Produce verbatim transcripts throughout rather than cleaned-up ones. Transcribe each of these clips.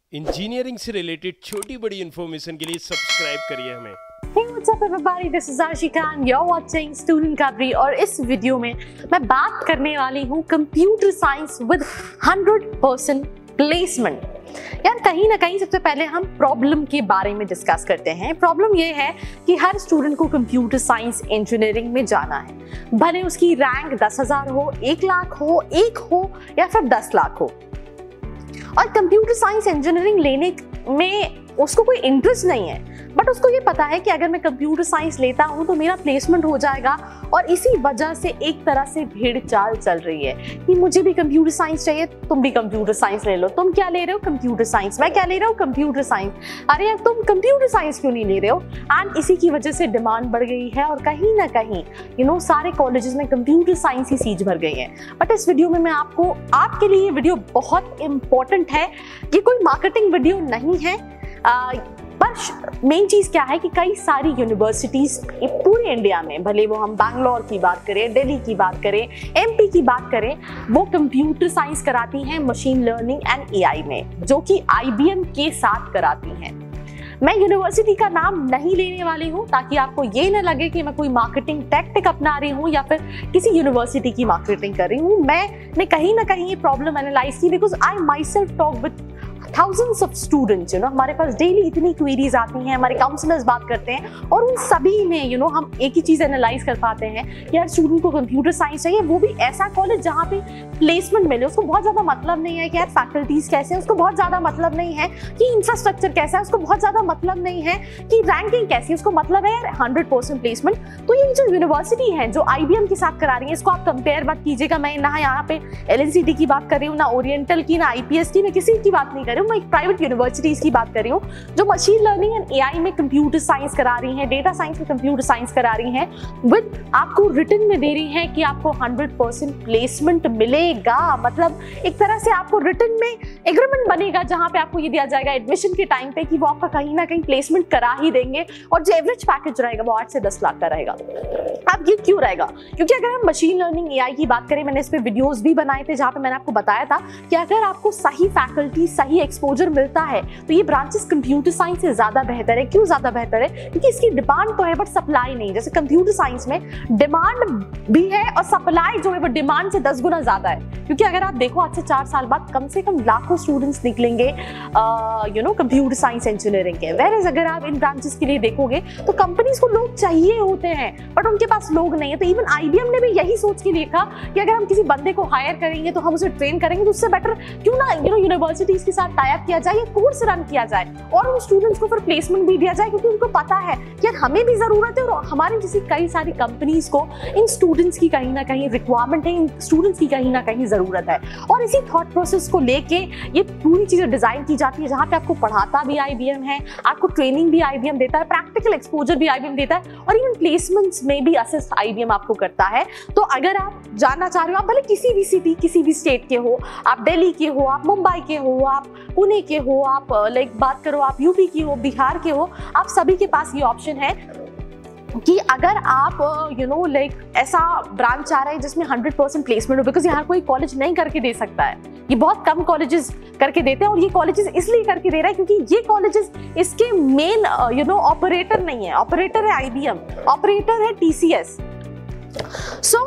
Engineering से related छोटी बड़ी इन्फॉर्मेशन के लिए सब्सक्राइब करिए हमें। Hey, what's up everybody? This is Arshi Khan. You're watching Student Kabri और इस वीडियो में मैं बात करने वाली हूँ computer science with hundred percent placement. यार कहीं ना कहीं सबसे पहले हम प्रॉब्लम के बारे में डिस्कस करते हैं। प्रॉब्लम ये है कि हर स्टूडेंट को कंप्यूटर साइंस इंजीनियरिंग में जाना है, भले उसकी रैंक दस हजार हो, एक लाख हो, एक हो या फिर दस लाख हो। और कंप्यूटर साइंस इंजीनियरिंग लेने में उसको कोई इंटरेस्ट नहीं है, बट उसको ये पता है कि अगर मैं कंप्यूटर साइंस लेता हूँ तो मेरा प्लेसमेंट हो जाएगा। और इसी वजह से एक तरह से भीड़ चाल चल रही है कि मुझे भी कंप्यूटर साइंस चाहिए, तुम भी कंप्यूटर साइंस ले लो। तुम क्या ले रहे हो? Computer science. मैं क्या ले रहा हूँ? Computer science. अरे यार तुम कंप्यूटर साइंस क्यों नहीं ले रहे हो? एंड इसी की वजह से डिमांड बढ़ गई है और कहीं ना कहीं यू नो सारे कॉलेजेस में कंप्यूटर साइंस ही सीट भर गई है। बट इस वीडियो में मैं आपको आपके लिए ये वीडियो बहुत इंपॉर्टेंट है। ये कोई मार्केटिंग वीडियो नहीं है, आ, पर मेन चीज क्या है कि कई सारी यूनिवर्सिटीज पूरे इंडिया में, भले वो हम बैंगलोर की बात करें, दिल्ली की बात करें, एमपी की बात करें, वो कंप्यूटर साइंस कराती हैं मशीन लर्निंग एंड एआई में, जो कि आईबीएम के साथ कराती हैं। मैं यूनिवर्सिटी का नाम नहीं लेने वाली हूँ ताकि आपको ये न लगे कि मैं कोई मार्केटिंग टैक्टिक अपना रही हूँ या फिर किसी यूनिवर्सिटी की मार्केटिंग कर रही हूँ। मैंने कहीं ना कहीं ये प्रॉब्लम एनालाइज की because I myself talk with thousands of students, you know, हमारे पास डेली इतनी क्वेरीज आती हैं, हमारे काउंसलर्स बात करते हैं और उन सभी में यू you नो know, हम एक ही चीज एनालाइज कर पाते हैं कि यार स्टूडेंट को कंप्यूटर साइंस चाहिए, वो भी ऐसा कॉलेज जहाँ पे प्लेसमेंट मिले। उसको बहुत ज्यादा मतलब नहीं है कि यार फैकल्टीज कैसे हैं, उसको बहुत ज्यादा मतलब नहीं है कि इंफ्रास्ट्रक्चर कैसा है, उसको बहुत ज्यादा मतलब नहीं है कि रैंकिंग कैसी है, उसको मतलब है यार हंड्रेड परसेंट प्लेसमेंट। तो ये जो यूनिवर्सिटी है जो आईबीएम के साथ करा रही है, इसको आप कंपेयर मत कीजिएगा। मैं ना यहाँ पे एलएनसीटी की बात कर रही हूँ, ना ओरिएंटल की, ना आईपीएस की, मैं किसी की बात नहीं कर रही हूँ। मैं एक प्राइवेट यूनिवर्सिटीज की बात कर रही हूँ जो मशीन लर्निंग एंड एआई में कंप्यूटर साइंस करा रही हैं, डेटा साइंस में कंप्यूटर साइंस करा रही हैं, विद आपको रिटन में दे रही हैं कि आपको हंड्रेड परसेंट प्लेसमेंट मिलेगा। मतलब एक तरह से आपको रिटन में एग्रीमेंट बनेगा जहां पे आपको ये दिया जाएगा एडमिशन के टाइम पे कि वो आपका कहीं ना कहीं प्लेसमेंट करा ही देंगे और जो एवरेज पैकेज रहेगा वो आठ से दस लाख का रहेगा। अब ये क्यों रहेगा? क्योंकि अगर हम मशीन लर्निंग एआई की बात करें, मैंने इस पे वीडियोस भी बनाए थे जहां पे मैंने आपको बताया था कि अगर आपको सही फैकल्टी, सही एक्सपोजर मिलता है तो ये ब्रांचेस कंप्यूटर साइंस से ज्यादा बेहतर है। क्यों ज्यादा बेहतर है? क्योंकि इसकी डिमांड तो है बट सप्लाई नहीं। जैसे कंप्यूटर साइंस में डिमांड भी है और सप्लाई जो है वो डिमांड से दस गुना ज्यादा है। क्योंकि अगर आप देखो आज से चार साल बाद कम से कम लाखों स्टूडेंट्स निकलेंगे you know computer science engineering के। वेयर एज अगर आप इन ब्रांचेस के लिए देखोगे तो कंपनीज को लोग चाहिए होते हैं बट उनके पास लोग नहीं है। तो इवन आईबीएम ने भी यही सोच के लिखा कि अगर हम किसी बंदे को हायर करेंगे तो हम उसे ट्रेन करेंगे, तो उससे बेटर क्यों ना यू नो यूनिवर्सिटीज के साथ टाई अप किया जाए, कोर्स रन किया जाए और उन स्टूडेंट्स को फिर प्लेसमेंट भी दिया जाए। क्योंकि उनको पता है कि यार हमें भी जरूरत है और हमारे जैसी कई सारी कंपनीज को इन स्टूडेंट्स की कहीं ना कहीं रिक्वायरमेंट है, इन स्टूडेंट्स की कहीं ना कहीं जरूरत है। और इसी थॉट प्रोसेस को लेके ये पूरी चीजें डिजाइन की जाती है जहां पे आपको पढ़ाता भी आईबीएम है, आपको ट्रेनिंग भी आईबीएम देता है, प्रैक्टिकल एक्सपोजर भी आईबीएम देता है और इवन प्लेसमेंट्स में भी असिस्ट आईबीएम आपको करता है। तो अगर आप जानना चाह रहे हो, आप भले किसी भी सिटी, किसी भी स्टेट के हो, आप दिल्ली के हो, आप मुंबई के हो, आप पुणे के हो, आप लाइक बात करो आप यूपी की हो, बिहार के हो, आप सभी के पास ये ऑप्शन है कि अगर आप यू नो लाइक ऐसा ब्रांच आ रहा है जिसमें हंड्रेड परसेंट प्लेसमेंट हो, बिकॉज यहाँ कोई कॉलेज नहीं करके दे सकता है, ये बहुत कम कॉलेजेस करके देते हैं और ये कॉलेजेस इसलिए करके दे रहा है क्योंकि ये कॉलेजेस इसके मेन यू नो ऑपरेटर नहीं है। ऑपरेटर है आईबीएम, ऑपरेटर है टीसीएस। सो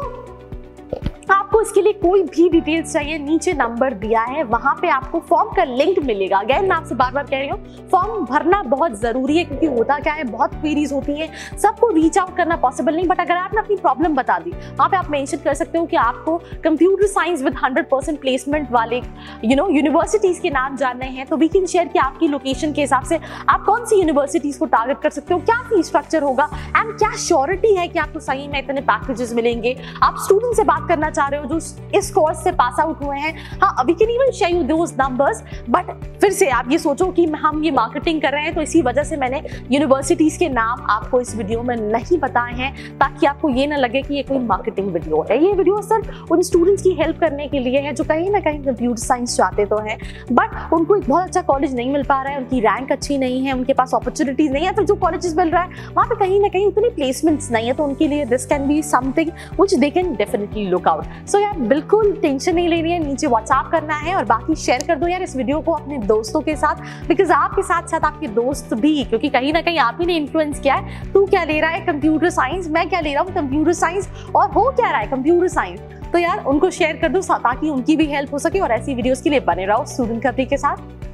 आपको इसके लिए कोई भी डिटेल्स चाहिए, नीचे नंबर दिया है, वहां पे आपको फॉर्म का लिंक मिलेगा। अगेन मैं आपसे बार बार कह रही हूँ फॉर्म भरना बहुत जरूरी है क्योंकि होता क्या है, बहुत क्वेरीज होती हैं, सबको रीच आउट करना पॉसिबल नहीं। बट अगर आपने अपनी प्रॉब्लम बता दी, वहां पे आप मेंशन कर सकते हो कि आपको computer science with hundred percent placement वाले यू नो यूनिवर्सिटीज के नाम जानने हैं, तो वी कैन शेयर कि आपकी लोकेशन के हिसाब से आप कौन सी यूनिवर्सिटीज को टारगेट कर सकते हो, क्या फीस स्ट्रक्चर होगा एंड क्या श्योरिटी है कि आपको सही में इतने पैकेजेस मिलेंगे। आप स्टूडेंट से बात करना चाह रहे हो जो इस कोर्स से पास आउट हुए हैं, हाँ we can even share you those numbers. But फिर से आप ये सोचो कि हम ये मार्केटिंग कर रहे हैं, तो इसी वजह से मैंने यूनिवर्सिटीज के नाम आपको इस वीडियो में नहीं बताए हैं ताकि आपको ये ना लगे कि ये कोई मार्केटिंग वीडियो है। ये वीडियो सिर्फ उन स्टूडेंट्स की हेल्प करने के लिए है जो कहीं ना कहीं कंप्यूटर साइंस चाहते तो हैं बट उनको एक बहुत अच्छा कॉलेज नहीं मिल पा रहा है, उनकी रैंक अच्छी नहीं है, उनके पास अपॉर्चुनिटीज नहीं है, तो जो कॉलेजेस मिल रहा है वहां पे कहीं ना कहीं उतनी प्लेसमेंट्स नहीं है, तो उनके लिए this can be something which they can definitely look out. है। सो so यार बिल्कुल टेंशन नहीं लेनी है, नीचे व्हाट्सएप करना है और बाकी शेयर कर दो यार इस वीडियो को अपने दोस्तों के साथ, बिकॉज आपके साथ साथ आपके दोस्त भी, क्योंकि कहीं ना कहीं आप ही ने इन्फ्लुएंस किया है। तू क्या ले रहा है कंप्यूटर साइंस, मैं क्या ले रहा हूँ कंप्यूटर साइंस, और हो क्या रहा है कंप्यूटर साइंस। तो यार उनको शेयर कर दो ताकि उनकी भी हेल्प हो सके, और ऐसी वीडियोस के लिए बने रहो स्टूडेंट खबरी के साथ।